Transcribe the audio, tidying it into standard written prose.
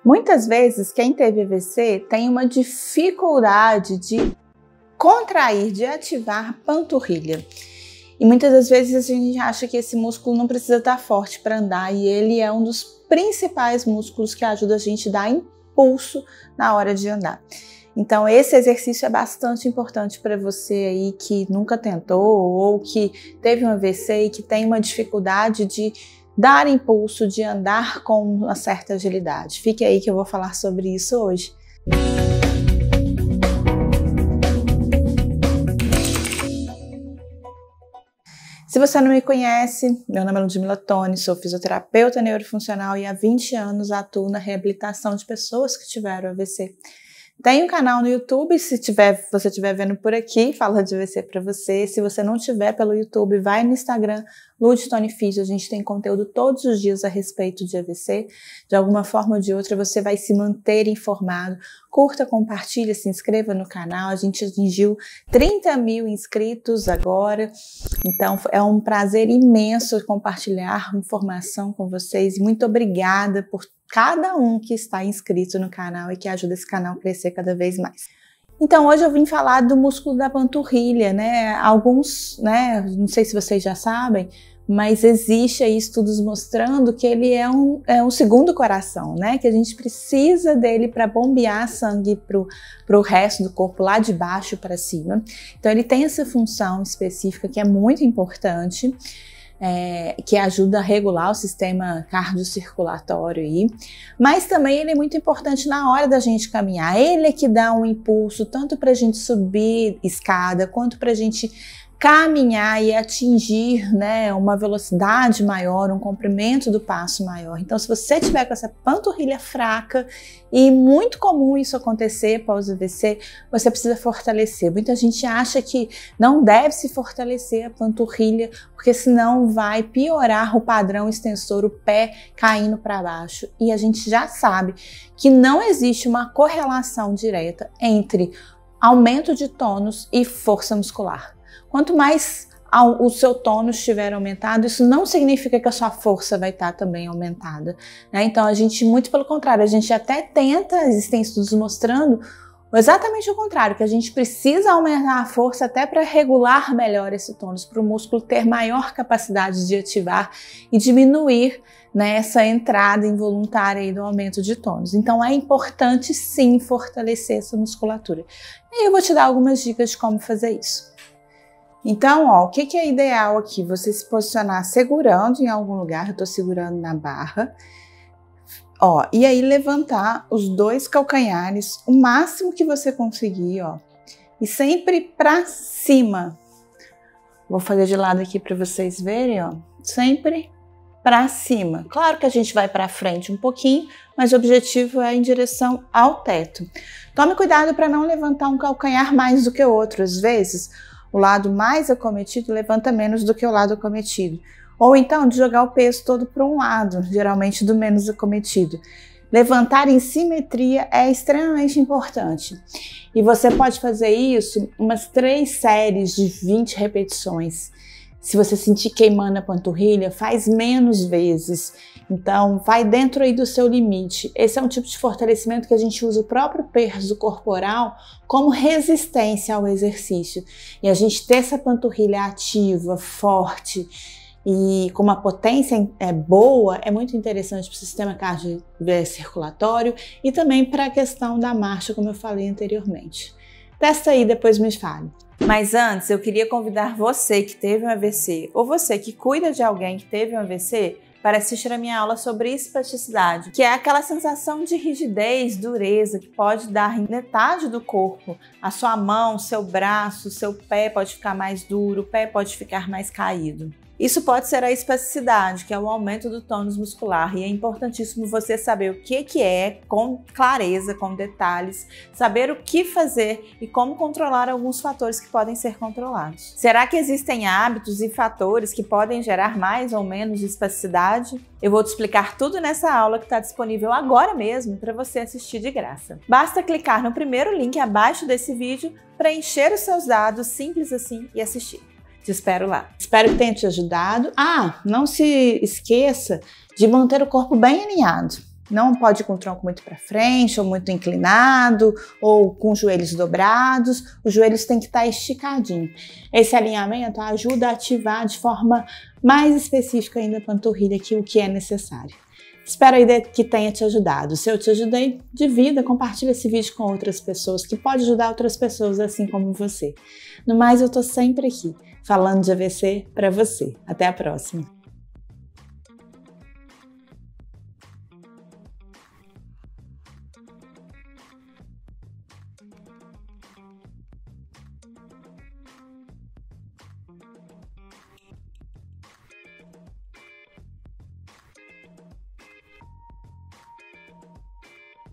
Muitas vezes, quem teve AVC tem uma dificuldade de contrair, de ativar a panturrilha. E muitas das vezes a gente acha que esse músculo não precisa estar forte para andar, e ele é um dos principais músculos que ajuda a gente a dar impulso na hora de andar. Então esse exercício é bastante importante para você aí que nunca tentou ou que teve um AVC e que tem uma dificuldade de dar impulso, de andar com uma certa agilidade. Fique aí que eu vou falar sobre isso hoje. Se você não me conhece, meu nome é Ludmila Toni, sou fisioterapeuta neurofuncional e há 20 anos atuo na reabilitação de pessoas que tiveram AVC. Tem um canal no YouTube, se você estiver vendo por aqui, fala de AVC para você. Se você não tiver pelo YouTube, vai no Instagram, Lud Toni Fisio. A gente tem conteúdo todos os dias a respeito de AVC. De alguma forma ou de outra, você vai se manter informado. Curta, compartilha, se inscreva no canal. A gente atingiu 30 mil inscritos agora. Então, é um prazer imenso compartilhar informação com vocês. Muito obrigada por cada um que está inscrito no canal e que ajuda esse canal a crescer cada vez mais. Então hoje eu vim falar do músculo da panturrilha, né? Alguns, não sei se vocês já sabem, mas existe aí estudos mostrando que ele é um segundo coração, né? Que a gente precisa dele para bombear sangue para o resto do corpo, lá de baixo para cima. Então ele tem essa função específica que é muito importante. Que ajuda a regular o sistema cardiocirculatório aí, mas também ele é muito importante na hora da gente caminhar. Ele é que dá um impulso tanto para a gente subir escada, quanto para a gente caminhar e atingir, né, uma velocidade maior, um comprimento do passo maior. Então, se você tiver com essa panturrilha fraca, e muito comum isso acontecer pós-AVC, você precisa fortalecer. Muita gente acha que não deve se fortalecer a panturrilha, porque senão vai piorar o padrão extensor, o pé caindo para baixo. E a gente já sabe que não existe uma correlação direta entre aumento de tônus e força muscular. Quanto mais o seu tônus estiver aumentado, isso não significa que a sua força vai estar também aumentada, né? Então a gente, muito pelo contrário, a gente até tenta, existem estudos mostrando exatamente o contrário, que a gente precisa aumentar a força até para regular melhor esse tônus, para o músculo ter maior capacidade de ativar e diminuir, né, essa entrada involuntária aí do aumento de tônus. Então é importante sim fortalecer essa musculatura. E eu vou te dar algumas dicas de como fazer isso. Então, ó, o que é ideal aqui? Você se posicionar segurando em algum lugar, eu tô segurando na barra, ó, e aí levantar os dois calcanhares o máximo que você conseguir, ó, e sempre pra cima. Vou fazer de lado aqui para vocês verem, ó, sempre pra cima. Claro que a gente vai pra frente um pouquinho, mas o objetivo é em direção ao teto. Tome cuidado para não levantar um calcanhar mais do que o outro, às vezes o lado mais acometido levanta menos do que o lado acometido. Ou então de jogar o peso todo para um lado, geralmente do menos acometido. Levantar em simetria é extremamente importante. E você pode fazer isso umas 3 séries de 20 repetições. Se você sentir queimando a panturrilha, faz menos vezes. Então, vai dentro aí do seu limite. Esse é um tipo de fortalecimento que a gente usa o próprio peso corporal como resistência ao exercício. E a gente ter essa panturrilha ativa, forte e com uma potência boa é muito interessante para o sistema cardiocirculatório e também para a questão da marcha, como eu falei anteriormente. Testa aí, depois me fale. Mas antes, eu queria convidar você que teve um AVC ou você que cuida de alguém que teve um AVC para assistir a minha aula sobre espasticidade, que é aquela sensação de rigidez, dureza que pode dar em metade do corpo. A sua mão, seu braço, seu pé pode ficar mais duro, o pé pode ficar mais caído. Isso pode ser a espasticidade, que é o aumento do tônus muscular, e é importantíssimo você saber o que é, com clareza, com detalhes, saber o que fazer e como controlar alguns fatores que podem ser controlados. Será que existem hábitos e fatores que podem gerar mais ou menos espasticidade? Eu vou te explicar tudo nessa aula que está disponível agora mesmo para você assistir de graça. Basta clicar no primeiro link abaixo desse vídeo, preencher os seus dados, simples assim, e assistir. Te espero lá. Espero que tenha te ajudado. Ah, não se esqueça de manter o corpo bem alinhado. Não pode ir com o tronco muito para frente, ou muito inclinado, ou com os joelhos dobrados. Os joelhos têm que estar esticadinhos. Esse alinhamento ajuda a ativar de forma mais específica ainda a panturrilha, o que é necessário. Espero aí que tenha te ajudado. Se eu te ajudei, divida, compartilha esse vídeo com outras pessoas, que pode ajudar outras pessoas assim como você. No mais, eu tô sempre aqui, falando de AVC para você. Até a próxima!